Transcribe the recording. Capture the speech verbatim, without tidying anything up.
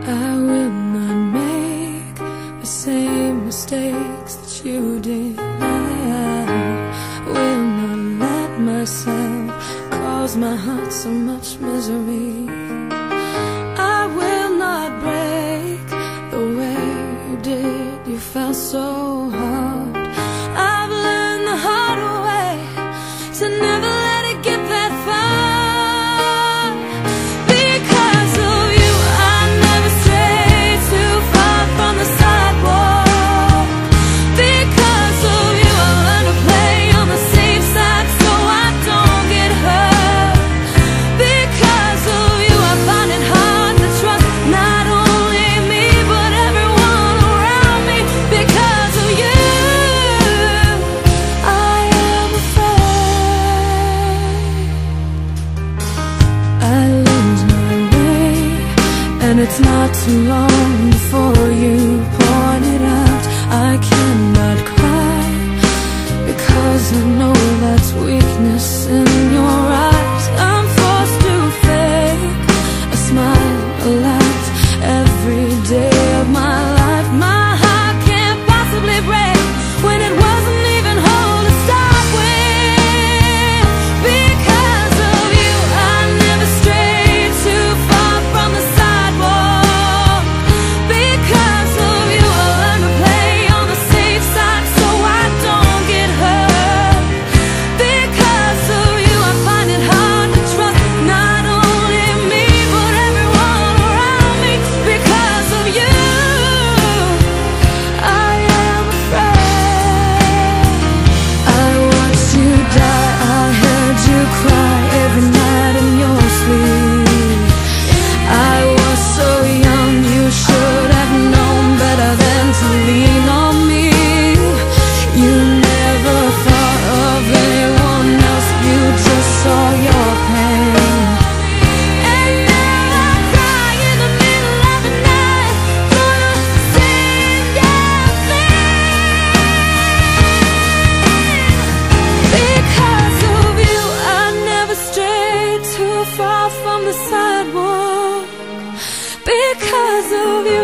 I will not make the same mistakes that you did. I will not let myself cause my heart so much misery. I will not break the way you did. You felt so hard. I've learned the hard way to never let it get that far. And it's not too long before you point it out. I cannot cry because I know that's weakness in your eyes. I'm forced to fake a smile, a laugh every day of my life. My heart can't possibly break when it wasn't even whole to start with. Because of you, I never strayed too far from the side. Far from the sidewalk because of you.